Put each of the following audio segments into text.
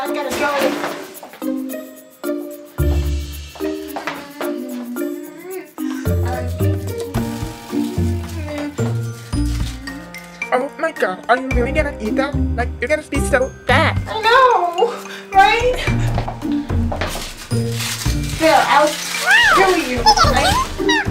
I gotta go. Oh my god, are you really gonna eat that? Like, you're gonna be so fat. I know, right? Here, I'll kill you, right?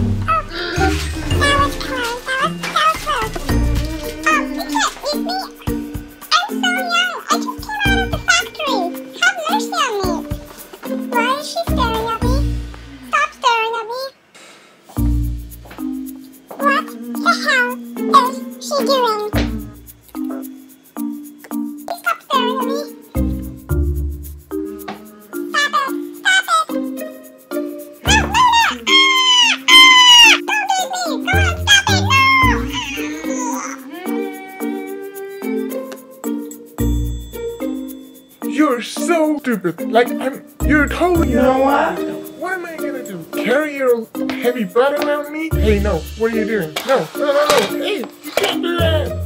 She doing? Stop staring at me. Stop it. Stop it. No, no, no. Don't eat me. Come on, stop it. No. You're so stupid. Like, you're totally. You know what? What am I gonna do? Carry your heavy butt around me? Hey, no. What are you doing? No, no, no, no. Hey, you can't do that.